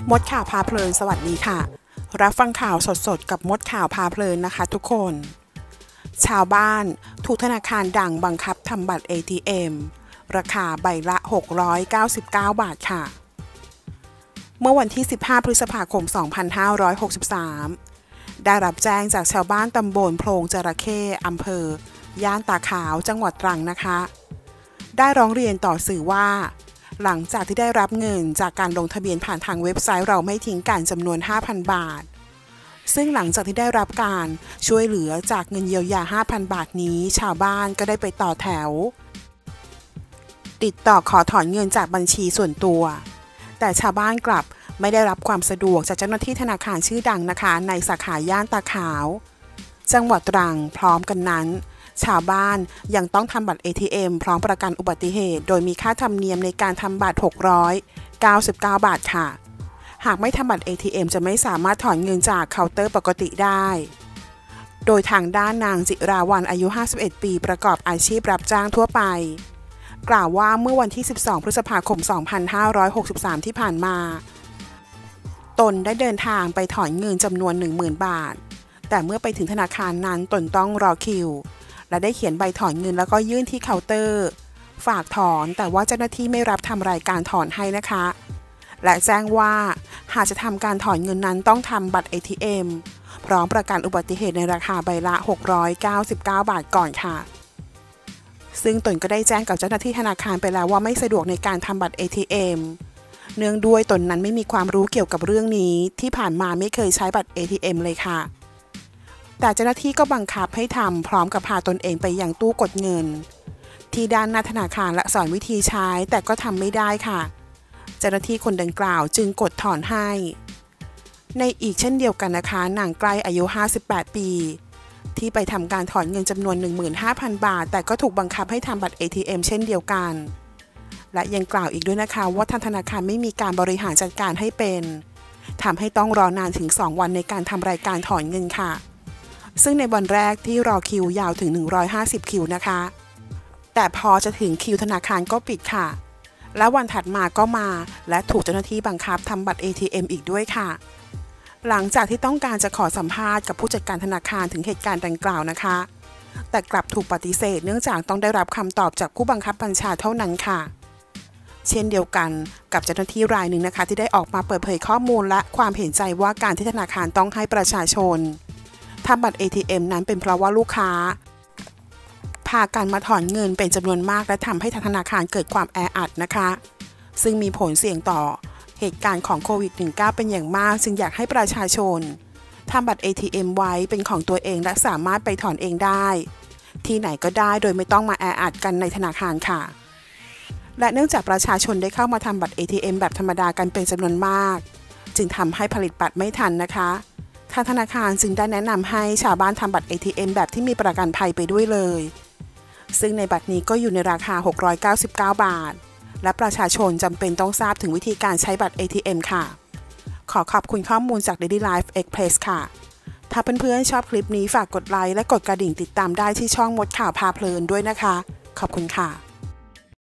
มดข่าวพาเพลินสวัสดีค่ะรับฟังข่าวสดๆกับมดข่าวพาเพลินนะคะทุกคนชาวบ้านถูกธนาคารดังบังคับทำบัตร ATM ราคาใบละ699 บาทค่ะเมื่อวันที่15พฤษภาคม2563ได้รับแจ้งจากชาวบ้านตำบลโพรงจระเข้อำเภอย่านตาขาวจังหวัดตรังนะคะได้ร้องเรียนต่อสื่อว่าหลังจากที่ได้รับเงินจากการลงทะเบียนผ่านทางเว็บไซต์เราไม่ทิ้งกันจำนวน 5,000 บาทซึ่งหลังจากที่ได้รับการช่วยเหลือจากเงินเยียวยา 5,000 บาทนี้ชาวบ้านก็ได้ไปต่อแถวติดต่อขอถอนเงินจากบัญชีส่วนตัวแต่ชาวบ้านกลับไม่ได้รับความสะดวกจากเจ้าหน้าที่ธนาคารชื่อดังนะคะในสาขาย่านตาขาวจังหวัดตรังพร้อมกันนั้นชาวบ้านยังต้องทำบัตร ATM พร้อมประกันอุบัติเหตุโดยมีค่าธรรมเนียมในการทำบัตร699 บาทค่ะหากไม่ทำบัตร ATM จะไม่สามารถถอนเงินจากเคาน์เตอร์ปกติได้โดยทางด้านนางจิราวัลย์อายุ 51 ปีประกอบอาชีพรับจ้างทั่วไปกล่าวว่าเมื่อวันที่ 12 พฤษภาคม 2563 ที่ผ่านมาตนได้เดินทางไปถอนเงินจำนวน 10,000 บาทแต่เมื่อไปถึงธนาคารนั้นตนต้องรอคิวและได้เขียนใบถอนเงินแล้วก็ยื่นที่เคาน์เตอร์ฝากถอนแต่ว่าเจ้าหน้าที่ไม่รับทำรายการถอนให้นะคะและแจ้งว่าหากจะทำการถอนเงินนั้นต้องทำบัตร ATM พร้อมประกันอุบัติเหตุในราคาใบละ699 บาทก่อนค่ะซึ่งตนก็ได้แจ้งกับเจ้าหน้าที่ธนาคารไปแล้วว่าไม่สะดวกในการทำบัตร ATM เนื่องด้วยตนนั้นไม่มีความรู้เกี่ยวกับเรื่องนี้ที่ผ่านมาไม่เคยใช้บัตร ATM เลยค่ะแต่เจ้าหน้าที่ก็บังคับให้ทำพร้อมกับพาตนเองไปยังตู้กดเงินที่ด้านหน้าธนาคารและสอนวิธีใช้แต่ก็ทำไม่ได้ค่ะเจ้าหน้าที่คนดังกล่าวจึงกดถอนให้ในอีกเช่นเดียวกันนะคะนางใกล้อายุ 58 ปีที่ไปทำการถอนเงินจำนวน 15,000 บาทแต่ก็ถูกบังคับให้ทำบัตร ATM เช่นเดียวกันและยังกล่าวอีกด้วยนะคะว่าทางธนาคารไม่มีการบริหารจัดการให้เป็นทำให้ต้องรอนานถึง 2 วันในการทำรายการถอนเงินค่ะซึ่งในวันแรกที่รอคิวยาวถึง150คิวนะคะแต่พอจะถึงคิวธนาคารก็ปิดค่ะและวันถัดมาก็มาและถูกเจ้าหน้าที่บังคับทำบัตร ATM อีกด้วยค่ะหลังจากที่ต้องการจะขอสัมภาษณ์กับผู้จัดการธนาคารถึงเหตุการณ์ดังกล่าวนะคะแต่กลับถูกปฏิเสธเนื่องจากต้องได้รับคำตอบจากผู้บังคับบัญชาเท่านั้นค่ะเช่นเดียวกันกับเจ้าหน้าที่รายหนึ่งนะคะที่ได้ออกมาเปิดเผยข้อมูลและความเห็นใจว่าการที่ธนาคารต้องให้ประชาชนทำบัตร ATM นั้นเป็นเพราะว่าลูกค้าพากันมาถอนเงินเป็นจำนวนมากและทำให้ธนาคารเกิดความแออัดนะคะซึ่งมีผลเสี่ยงต่อเหตุการณ์ของโควิด -19 เป็นอย่างมากจึงอยากให้ประชาชนทำบัตร ATM ไว้เป็นของตัวเองและสามารถไปถอนเองได้ที่ไหนก็ได้โดยไม่ต้องมาแออัดกันในธนาคารค่ะและเนื่องจากประชาชนได้เข้ามาทำบัตร ATM แบบธรรมดากันเป็นจำนวนมากจึงทำให้ผลิตบัตรไม่ทันนะคะทางธนาคารจึงได้แนะนำให้ชาวบ้านทำบัตร ATM แบบที่มีประกันภัยไปด้วยเลยซึ่งในบัตรนี้ก็อยู่ในราคา699 บาทและประชาชนจำเป็นต้องทราบถึงวิธีการใช้บัตร ATM ค่ะขอขอบคุณข้อมูลจาก Daily Life Express ค่ะถ้าเพื่อนๆชอบคลิปนี้ฝากกดไลค์และกดกระดิ่งติดตามได้ที่ช่องมดข่าวพาเพลินด้วยนะคะขอบคุณค่ะ